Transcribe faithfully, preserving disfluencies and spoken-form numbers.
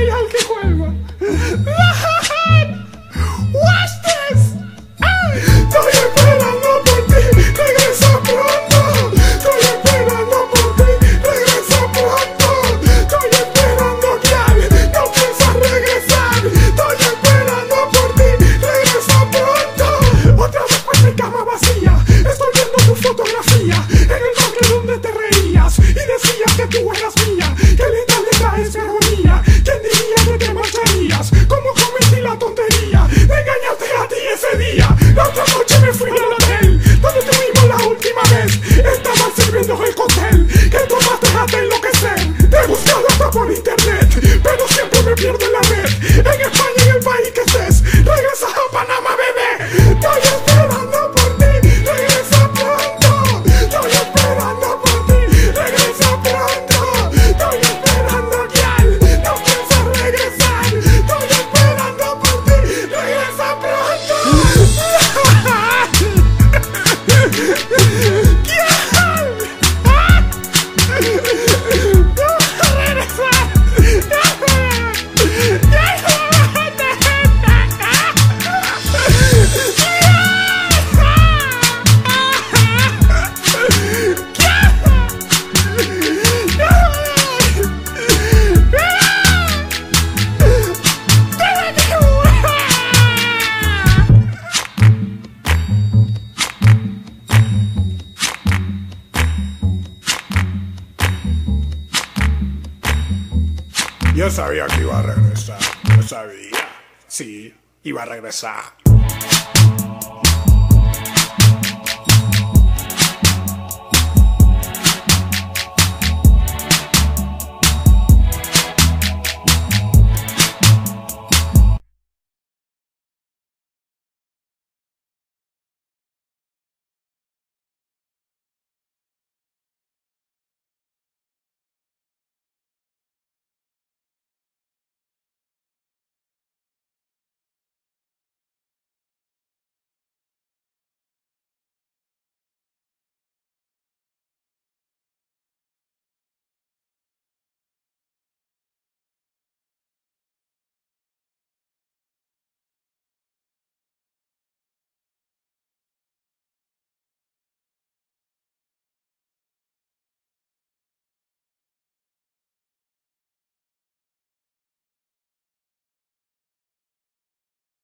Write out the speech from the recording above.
al que juega. Watch this. Estoy esperando por ti, regresa pronto. Estoy esperando por ti, regresa pronto. Estoy esperando que no piensas regresar. Estoy esperando por ti, regresa pronto. Otra vez pues mi cama vacía. Estoy viendo tu fotografía en el barrio donde te reías y decías que tú eras mía. Que linda letra es mi armonía. ¿Quién diría que te marcharías? ¿Cómo cometí la tontería de engañarte a ti ese día? La otra noche me fui al hotel donde tuvimos la última vez. Estaban sirviendo el cóctel que tomaste hasta enloquecer. Te he buscado hasta por internet, pero siempre me pierdo en la red. En España y en el país que estés, regresa a Panamá, bebé. Estoy esperando por ti, regresa pronto. Estoy esperando por ti, regresa pronto. Estoy esperando que no piensas regresar. Estoy esperando por ti, regresa pronto. Yo sabía que iba a regresar, yo sabía, sí, iba a regresar.